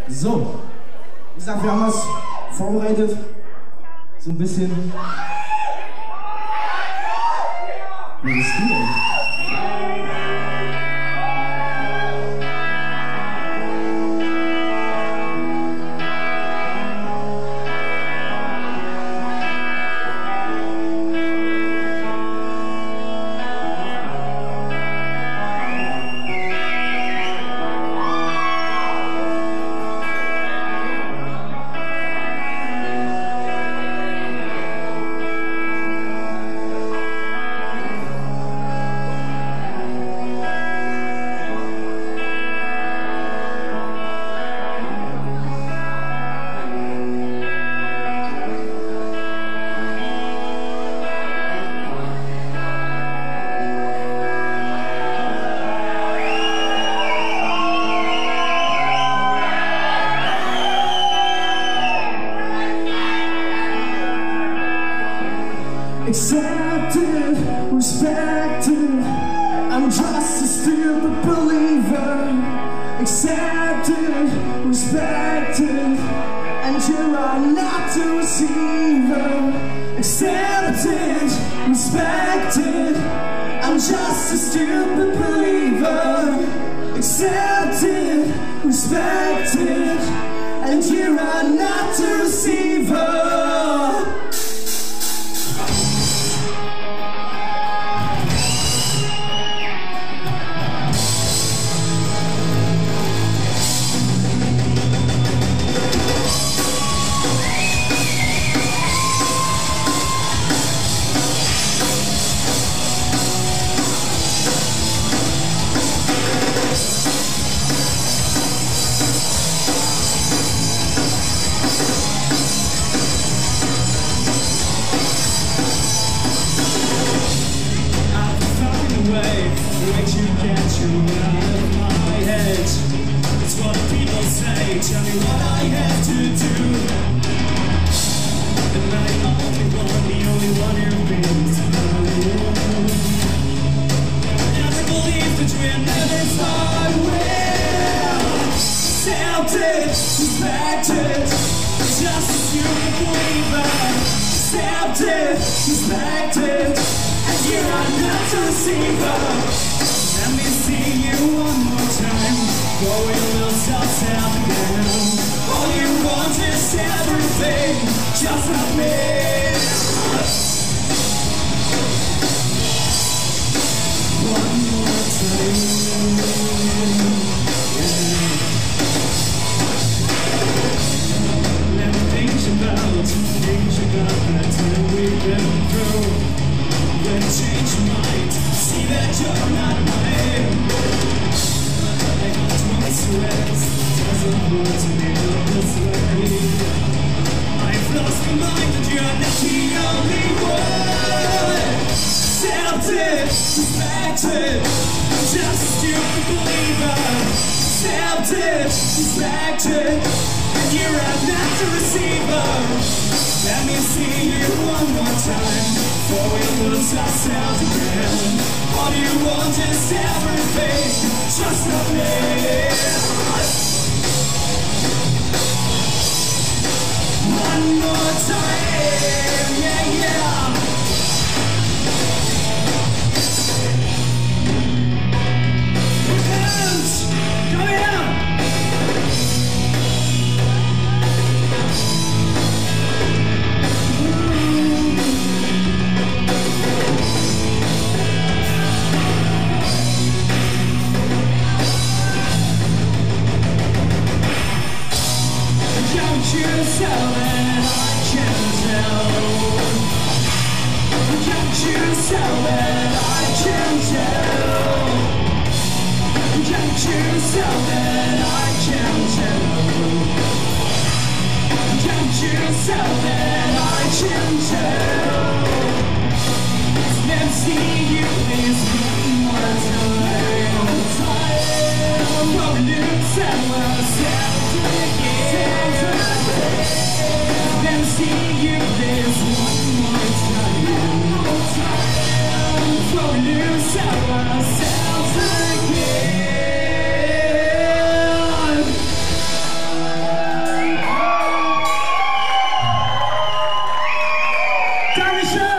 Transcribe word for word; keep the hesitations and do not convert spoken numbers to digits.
So, wie gesagt, wir haben was vorbereitet. So ein bisschen. Wie bist du denn? Accepted, respected, I'm just a stupid believer. Accepted, respected, and you are not the receiver. Accepted, respected, I'm just a stupid believer. Accepted, respected, and you are not the receiver. Where'd you get you out of my head? It's what people say, tell me what I have to do. And I only want, the only one you've been through. Never believed that we're never far away. Accepted, respected, just a stupid believer. Accepted, respected, and you are not the receiver. Let me see you one more time, going a little south again. All you want is everything, just like me. One more time, yeah. Let me think about, think about that time we've been through. When you change your mind, see that you're not mine. I got twice your ex, doesn't want to be this way. I've lost my mind and you're not the only one. Accepted, respected, I'm just a stupid believer. Accepted, respected, and you're not the receiver. Let me see you one more time, before we lose ourselves again. All you want is everything, just not me. One more time, yeah, yeah. Hands, come here. Don't you tell it, I can tell. Don't you tell it, I can tell. Don't you tell it, I can tell. Don't you tell it, I can tell. Let me see you this one more time. Probably didn't tell ourselves again. Let me see you this one more time. Before we lose ourselves again. Dankeschön!